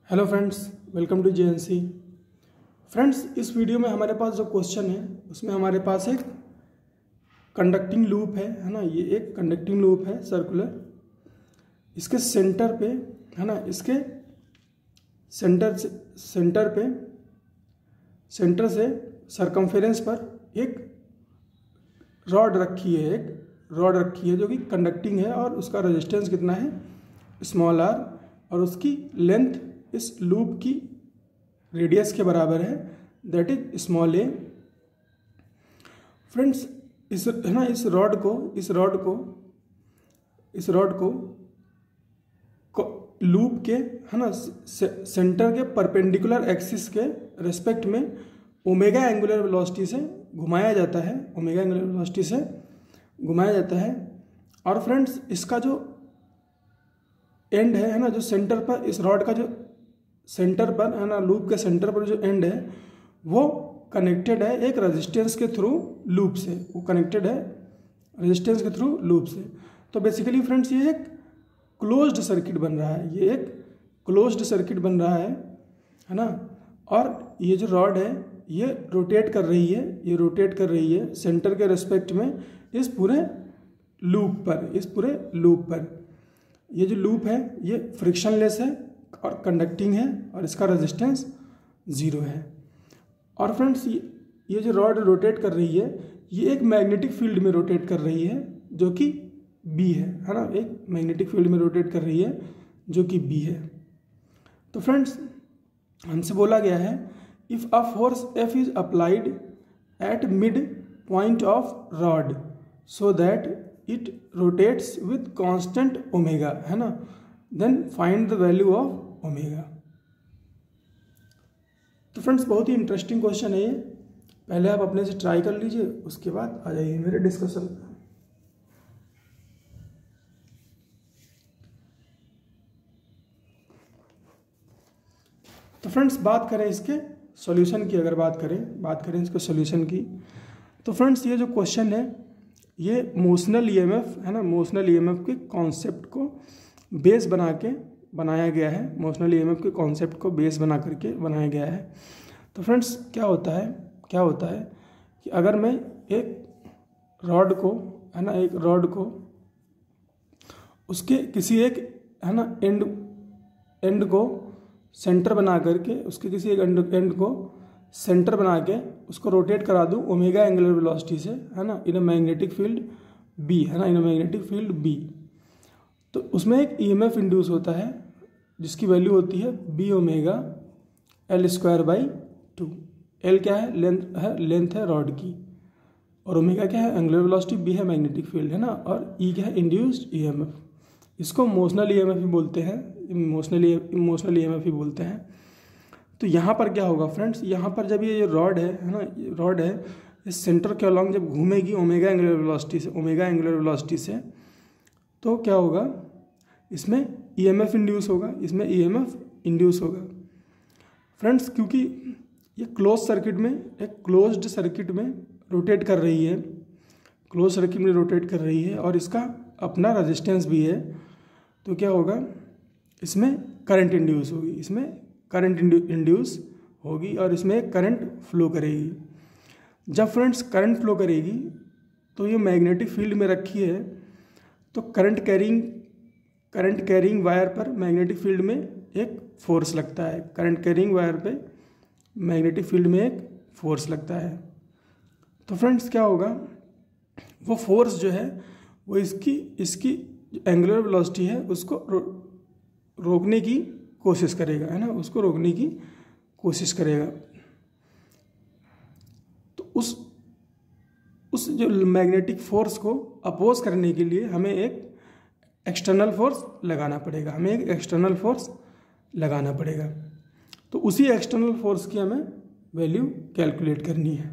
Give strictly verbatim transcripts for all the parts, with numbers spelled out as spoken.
Hello friends, welcome to JNC. Friends, इस video में हमारे पास जो क्वेश्चन है उसमें हमारे पास एक कंडक्टिंग लूप है है ना। ये एक कंडक्टिंग लूप है सर्कुलर। इसके सेंटर पे है ना, इसके सेंटर से सेंटर पे सेंटर से सरकमफेरेंस पर एक रॉड रखी है एक रॉड रखी है जो कि कंडक्टिंग है और उसका रेजिस्टेंस कितना है, स्मॉल आर, और उसकी लेंथ इस लूप की रेडियस के बराबर है, that is small A. Friends, इस है ना इस रॉड को इस रॉड को इस रॉड को, को लूप के है ना से, सेंटर के परपेंडिकुलर एक्सिस के रेस्पेक्ट में ओमेगा एंगुलर वेलोसिटी से घुमाया जाता है ओमेगा एंगुलर वेलोसिटी से घुमाया जाता है। और फ्रेंड्स, इसका जो एंड है है ना जो सेंटर पर, इस रॉड का जो सेंटर पर है ना, लूप के सेंटर पर जो एंड है वो कनेक्टेड है एक रेजिस्टेंस के थ्रू लूप से वो कनेक्टेड है रेजिस्टेंस के थ्रू लूप से। तो बेसिकली फ्रेंड्स, ये एक क्लोज्ड सर्किट बन रहा है ये एक क्लोज्ड सर्किट बन रहा है है ना। और ये जो रॉड है ये रोटेट कर रही है ये रोटेट कर रही है सेंटर के रेस्पेक्ट में इस पूरे लूप पर इस पूरे लूप पर। ये जो लूप है ये फ्रिक्शनलेस है और कंडक्टिंग है और इसका रेजिस्टेंस ज़ीरो है। और फ्रेंड्स, ये ये जो रॉड रोटेट कर रही है ये एक मैग्नेटिक फील्ड में रोटेट कर रही है जो कि बी है है ना एक मैग्नेटिक फील्ड में रोटेट कर रही है जो कि बी है। तो फ्रेंड्स, हमसे बोला गया है if a force F is applied at mid point of rod so that it rotates with constant omega, है ना, then find the value of omega. तो फ्रेंड्स, बहुत ही इंटरेस्टिंग क्वेश्चन है ये। पहले आप अपने से ट्राई कर लीजिए, उसके बाद आ जाइए मेरे डिस्कशन पे। तो फ्रेंड्स, बात करें इसके सॉल्यूशन की अगर बात करें बात करें इसके सॉल्यूशन की तो फ्रेंड्स, ये जो क्वेश्चन है ये मोशनल ईएमएफ है ना मोशनल ईएमएफ के कॉन्सेप्ट को बेस बना के बनाया गया है मोशनल ईएमएफ के कॉन्सेप्ट को बेस बना करके बनाया गया है। तो फ्रेंड्स, क्या होता है क्या होता है कि अगर मैं एक रॉड को है ना एक रॉड को उसके किसी एक है ना एंड एंड को सेंटर बना करके उसके किसी एक एंड एंड को सेंटर बना के उसको रोटेट करा दूं ओमेगा एंगुलर वेलोसिटी से, है ना, in a magnetic field B, है ना in a magnetic field B. तो उसमें एक ईएमएफ इंड्यूस होता है जिसकी वैल्यू होती है B omega L square by two. L क्या है, लेंथ है लेंथ है रॉड की, और ओमेगा क्या है, एंगुलर वेलोसिटी, बी है मैग्नेटिक फील्ड, है ना, और ई क्या है, इंड्यूस्ड ईएमएफ। इसको इमोशनल ईएमएफ भी बोलते हैं इमोशनल इमोशनल ईएमएफ भी बोलते हैं। तो यहाँ पर क्या होगा फ्रेंड्स, यहाँ पर जब ये रॉड है है ना रॉड है इस सेंटर के अलॉन्ग जब घूमेगी ओमेगा एंगुलर वेलोसिटी से ओमेगा एंगुलर वेलोसिटी से तो क्या होगा, इसमें ईएमएफ इंड्यूस होगा इसमें ईएमएफ इंड्यूस होगा फ्रेंड्स, क्योंकि ये क्लोज सर्किट में एक क्लोज्ड सर्किट में रोटेट कर रही है क्लोज सर्किट में रोटेट कर रही है और इसका अपना रेजिस्टेंस भी है। तो क्या होगा, इसमें करंट इंड्यूस होगी इसमें करंट इंड्यूस होगी और इसमें करंट फ्लो करेगी। जब फ्रेंड्स करंट फ्लो करेगी तो ये मैग्नेटिक फील्ड में रखी है, तो current carrying current carrying wire पर मैग्नेटिक फील्ड में एक फोर्स लगता है करंट कैरिंग वायर पे मैग्नेटिक फील्ड में एक फोर्स लगता है। तो फ्रेंड्स, क्या होगा, वो फोर्स जो है वो इसकी इसकी एंगुलर वेलोसिटी है उसको रो, रोकने की कोशिश करेगा, है ना उसको रोकने की कोशिश करेगा। तो उस उस जो मैग्नेटिक फोर्स को अपोज करने के लिए हमें एक एक्सटर्नल फोर्स लगाना पड़ेगा हमें एक एक्सटर्नल फोर्स लगाना पड़ेगा तो उसी एक्सटर्नल फोर्स की हमें वैल्यू कैलकुलेट करनी है।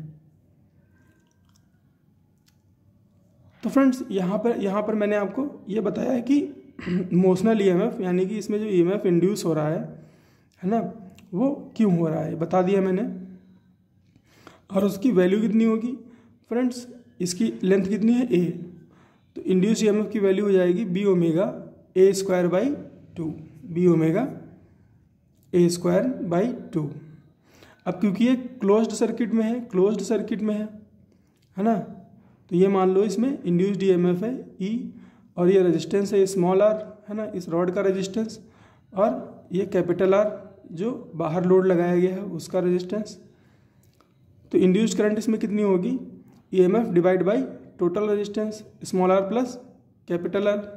तो फ्रेंड्स, यहाँ पर यहाँ पर मैंने आपको ये बताया है कि मोशनल ईएमएफ यानी कि इसमें जो ईएमएफ इंड्यूस हो रहा है है ना वो क्यों हो रहा है बता दिया मैंने, और उसकी वैल्यू कितनी होगी फ्रेंड्स, इसकी लेंथ कितनी है ए, तो इंड्यूस ईएमएफ की वैल्यू हो जाएगी B omega A square by two B omega A square by two. अब क्योंकि ये क्लोज्ड सर्किट में है, क्लोज्ड सर्किट में है है ना, तो ये मान लो इसमें इंड्यूस्ड ईएमएफ है ई, और ये रेजिस्टेंस है स्मॉल आर है ना, इस रॉड का रेजिस्टेंस, और ये कैपिटल आर जो बाहर लोड लगाया गया है उसका रेजिस्टेंस। तो इंड्यूस्ड करंट इसमें कितनी होगी, EMF divide by total resistance small R plus capital R.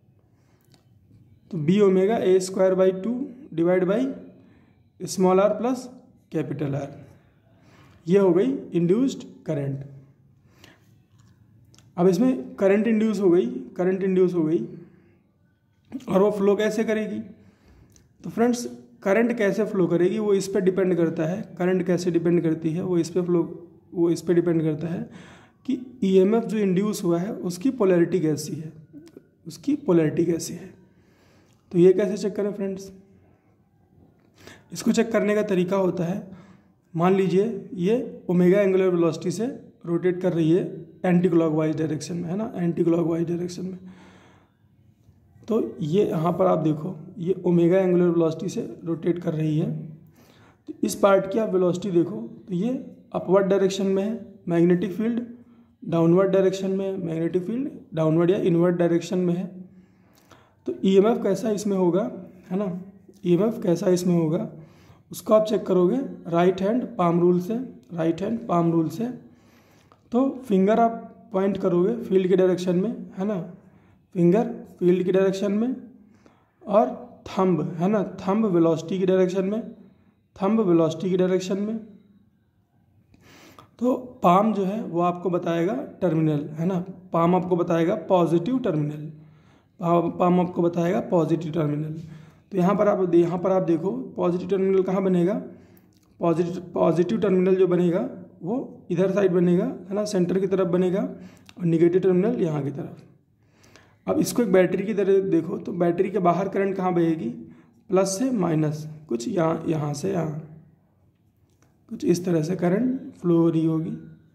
तो B omega A square by two divide by small R plus capital R, ये हो गई इंड्यूस्ड करंट। अब इसमें करंट इंड्यूस हो गई, करंट इंड्यूस हो गई, और वो फ्लो कैसे करेगी। तो फ्रेंड्स करंट कैसे फ्लो करेगी वो इस पर डिपेंड करता है, करंट कैसे डिपेंड करती है वो इस पर फ्लो वो इस पर डिपेंड करता है कि ईएमएफ जो इंड्यूस हुआ है उसकी पोलैरिटी कैसी है, उसकी पोलैरिटी कैसी है। तो ये कैसे चेक करें फ्रेंड्स, इसको चेक करने का तरीका होता है, मान लीजिए ये ओमेगा एंगुलर वेलोसिटी से रोटेट कर रही है एंटी क्लॉकवाइज डायरेक्शन में है ना, एंटी क्लॉकवाइज डायरेक्शन में। तो ये यहाँ पर आप देखो ये ओमेगा एंगुलर वेलोसिटी से रोटेट कर रही है, तो इस पार्ट की आप वेलोसिटी देखो तो ये अपवर्ड डायरेक्शन में है, मैग्नेटिक फील्ड डाउनवर्ड डायरेक्शन में है, मैग्नेटिक फील्ड डाउनवर्ड या इनवर्ड डायरेक्शन में है। तो ईएमएफ कैसा इसमें होगा है ना, ईएमएफ कैसा इसमें होगा उसको आप चेक करोगे राइट हैंड पाम रूल से, राइट हैंड पाम रूल से। तो फिंगर आप पॉइंट करोगे फील्ड की डायरेक्शन में है ना, फिंगर फील्ड की डायरेक्शन में, और थंब है ना, थंब वेलोसिटी की डायरेक्शन में, थंब वेलोसिटी की डायरेक्शन में। तो पाम जो है वो आपको बताएगा टर्मिनल है ना, पाम आपको बताएगा पॉजिटिव टर्मिनल, पाम आपको बताएगा पॉजिटिव टर्मिनल। तो यहाँ पर आप यहाँ पर आप देखो पॉजिटिव टर्मिनल कहाँ बनेगा, पॉजिटिव पॉजिटिव टर्मिनल जो बनेगा वो इधर साइड बनेगा है ना, सेंटर की तरफ बनेगा, और निगेटिव टर्मिनल यहाँ की तरफ। अब इसको एक बैटरी की तरह देखो तो बैटरी के बाहर करंट कहाँ बहेगी, प्लस से माइनस, कुछ यहाँ यहाँ से यहाँ, कुछ इस तरह से करंट फ्लो हो रही होगी।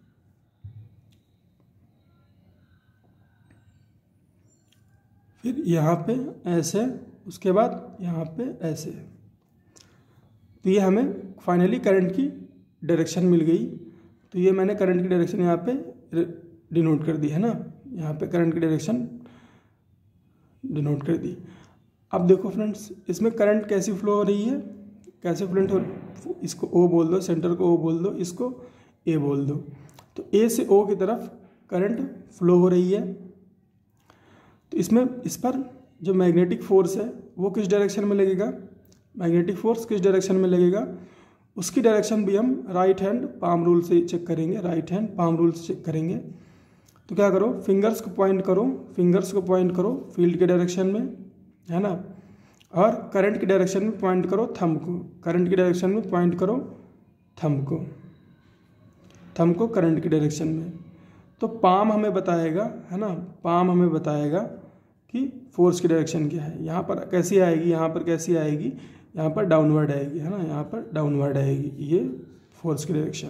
फिर यहाँ पे ऐसे, उसके बाद यहाँ पे ऐसे। तो ये हमें फाइनली करंट की डायरेक्शन मिल गई। तो ये मैंने करंट की डायरेक्शन यहाँ पे डिनोट कर दी है ना, यहाँ पे करंट की डायरेक्शन डिनोट कर दी। अब देखो फ्रेंड्स इसमें करंट कैसी फ्लो हो रही है, कैसे फ्लो हो, इसको ओ बोल दो, सेंटर को ओ बोल दो, इसको ए बोल दो। तो ए से ओ की तरफ करंट फ्लो हो रही है। तो इसमें इस पर जो मैग्नेटिक फोर्स है वो किस डायरेक्शन में लगेगा, मैग्नेटिक फोर्स किस डायरेक्शन में लगेगा उसकी डायरेक्शन भी हम राइट हैंड पाम रूल से चेक करेंगे, राइट हैंड पाम रूल से चेक करेंगे। तो क्या करो, फिंगर्स को पॉइंट करो, फिंगर्स को पॉइंट करो फील्ड के डायरेक्शन में है ना, और करंट की डायरेक्शन में पॉइंट करो थंब को, करंट की डायरेक्शन में पॉइंट करो थंब को, थंब को करंट की डायरेक्शन में। तो पाम हमें बताएगा है ना, पाम हमें बताएगा कि फोर्स की डायरेक्शन क्या है, यहाँ पर कैसी आएगी, यहाँ पर कैसी आएगी, यहाँ पर डाउनवर्ड आएगी है ना, यहाँ पर डाउनवर्ड आएगी, ये फोर्स की डायरेक्शन।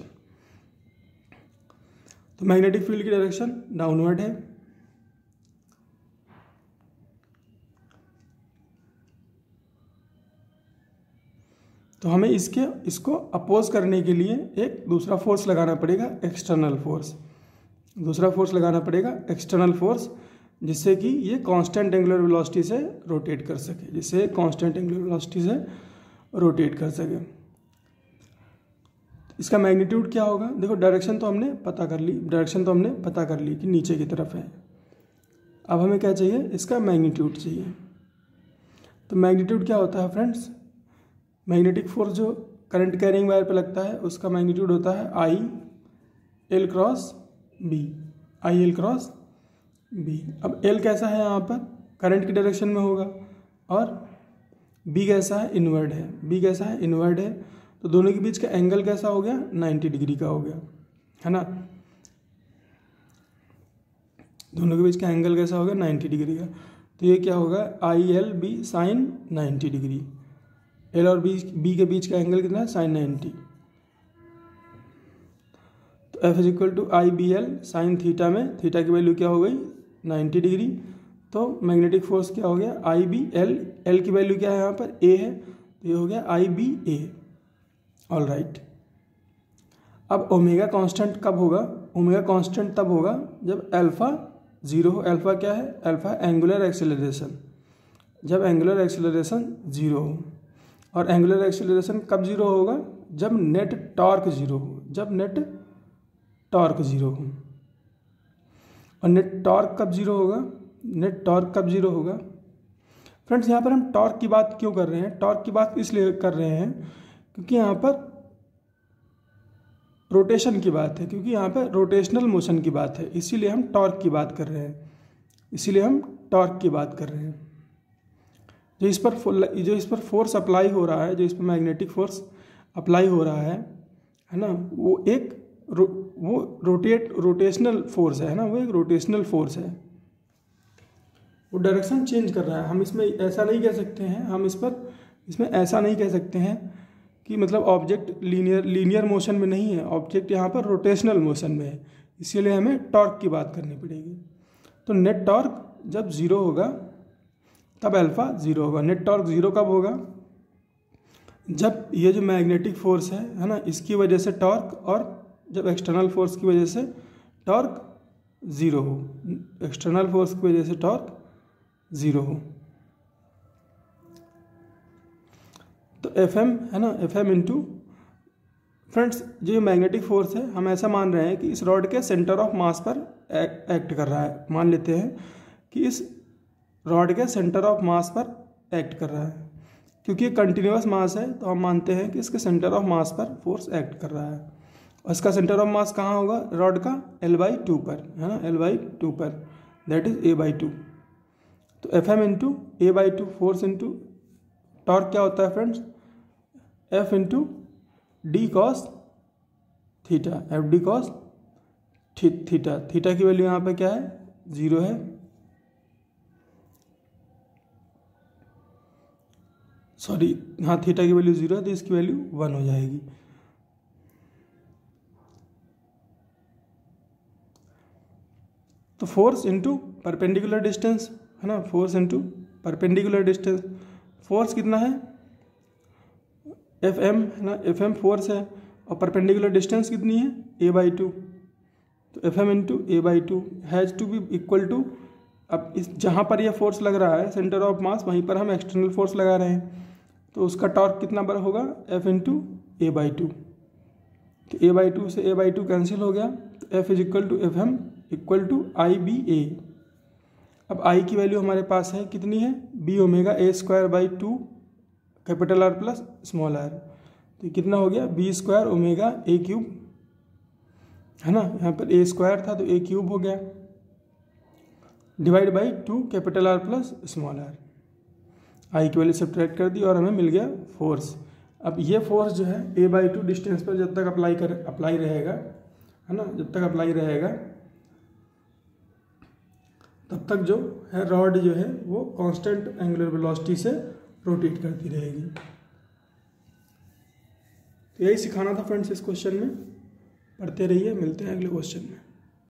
तो मैग्नेटिक फील्ड की डायरेक्शन डाउनवर्ड है। तो हमें इसके इसको अपोज करने के लिए एक दूसरा फोर्स लगाना पड़ेगा, एक्सटर्नल फोर्स, दूसरा फोर्स लगाना पड़ेगा एक्सटर्नल फोर्स, जिससे कि ये कांस्टेंट एंगुलर वेलोसिटी से रोटेट कर सके, जिससे कांस्टेंट एंगुलर वेलोसिटी से रोटेट कर सके। इसका मैग्नीट्यूड क्या होगा, देखो डायरेक्शन तो हमने पता कर ली, डायरेक्शन तो हमने पता कर ली कि नीचे की तरफ है। अब हमें क्या चाहिए, इसका मैग्नीट्यूड चाहिए। तो मैग्नीट्यूड क्या होता है फ्रेंड्स, मैग्नेटिक फोर्स जो करंट कैरिंग वायर पे लगता है उसका मैग्नीट्यूड होता है I L cross B, I L cross B. अब एल कैसा है, यहाँ पर करंट की डायरेक्शन में होगा, और बी कैसा है, इनवर्ड है, बी कैसा है, इनवर्ड है। तो दोनों के बीच का एंगल कैसा हो गया, नाइन्टी डिग्री का हो गया है ना, दोनों के बीच का एंगल कैसा हो गया, नाइन्टी डिग्री का। तो ये क्या होगा, I L B sine ninety degree, L और बी बी के बीच का एंगल कितना है, साइन नाइन्टी। तो F is equal to I B L sine theta में थीटा की वैल्यू क्या हो गई, नाइन्टी डिग्री। तो मैग्नेटिक फोर्स क्या हो गया, आई बी एल, एल की वैल्यू क्या है यहाँ पर, ए है, तो ये हो गया I B A. All right. अब ओमेगा कांस्टेंट कब होगा? ओमेगा कांस्टेंट तब होगा जब अल्फा जीरो हो। अल्फा क्या है? Alpha angular acceleration. जब एंगुलर एक्सेलरेशन जीरो हो। और एंगुलर एक्सेलरेशन कब जीरो होगा? जब नेट टॉर्क जीरो हो। जब नेट टॉर्क जीरो हो। और नेट टॉर्क कब जीरो होगा? नेट टॉर्क कब जीरो होगा? फ्रेंड्स यहाँ पर हम टॉर्क की बात क्यों कर रहे हैं? टॉर्क की बात इसलिए कर रहे हैं क्योंकि यहाँ पर रोटेशन की बात है, क्योंकि यहाँ पर रोटेशनल मोशन की बात है, इसीलिए हम टॉर्क की बात कर रहे हैं। इसीलिए हम टॉर्क की बात कर रहे हैं। जो इस पर जो इस पर फोर्स अप्लाई हो रहा है, जो इस पर मैग्नेटिक फोर्स अप्लाई हो रहा है है ना, वो एक रो, वो रोटेट रोटेशनल फोर्स है ना, वो एक रोटेशनल फोर्स है। वो डायरेक्शन चेंज कर रहा है। हम इसमें ऐसा नहीं कह सकते हैं, हम इस पर इसमें ऐसा नहीं कह सकते हैं कि मतलब ऑब्जेक्ट लीनियर लीनियर मोशन में नहीं है, ऑब्जेक्ट यहाँ पर रोटेशनल मोशन में है, इसीलिए हमें टॉर्क की बात करनी पड़ेगी। तो नेट टॉर्क जब ज़ीरो होगा तब अल्फा ज़ीरो होगा। नेट टॉर्क ज़ीरो कब होगा? जब ये जो मैग्नेटिक फोर्स है है ना, इसकी वजह से टॉर्क, और जब एक्सटर्नल फोर्स की वजह से टॉर्क ज़ीरो हो। एक्सटर्नल फोर्स की वजह से टॉर्क ज़ीरो हो। तो एफ एम है ना, एफ एम इंटू फ्रेंड्स जो मैग्नेटिक फोर्स है, हम ऐसा मान रहे हैं कि इस रॉड के सेंटर ऑफ मास पर एक्ट कर रहा है। मान लेते हैं कि इस रॉड के सेंटर ऑफ मास पर एक्ट कर रहा है। क्योंकि ये कंटिन्यूस मास है तो हम मानते हैं कि इसके सेंटर ऑफ मास पर फोर्स एक्ट कर रहा है। और इसका सेंटर ऑफ मास कहाँ होगा? रॉड का एल बाई टू पर, है ना, एल बाई टू पर, that is A by two. तो F M into A by two force into torque क्या होता है friends? F into D cos theta, F D cos theta. Theta की value यहाँ पे क्या है? जीरो है। सॉरी, हाँ, थीटा की वैल्यू जीरो है तो इसकी वैल्यू वन हो जाएगी। तो फोर्स इंटू परपेंडिकुलर डिस्टेंस, है ना, force into perpendicular distance. Force कितना है? एफ एम, है ना, एफ एम फोर्स है, और परपेंडिकुलर डिस्टेंस कितनी है? A by two. तो F M into A by two has to be equal to, अब इस जहाँ पर यह फोर्स लग रहा है सेंटर ऑफ मास, वहीं पर हम एक्सटर्नल फोर्स लगा रहे हैं, तो उसका टॉर्क कितना बड़ा होगा? F into A by two. तो ए बाई टू से ए बाई टू कैंसिल हो गया, तो F is equal to F M equal to I B A. अब आई की वैल्यू हमारे पास है कितनी है? B omega A square by two capital R plus small R. तो कितना हो गया? B square omega A cube, है ना, यहाँ पर ए स्क्वायर था तो ए क्यूब हो गया, divide by two capital R plus small R. I की वैल्यू सब्ट्रैक्ट कर दी और हमें मिल गया फोर्स। अब ये फोर्स जो है ए बाई टू डिस्टेंस पर जब तक अप्लाई कर अप्लाई रहेगा, है ना, जब तक अप्लाई रहेगा तब तक जो है रॉड जो है वो कांस्टेंट एंगुलर वेलोसिटी से रोटेट करती रहेगी। तो यही सिखाना था फ्रेंड्स इस क्वेश्चन में। पढ़ते रहिए, मिलते हैं अगले क्वेश्चन में।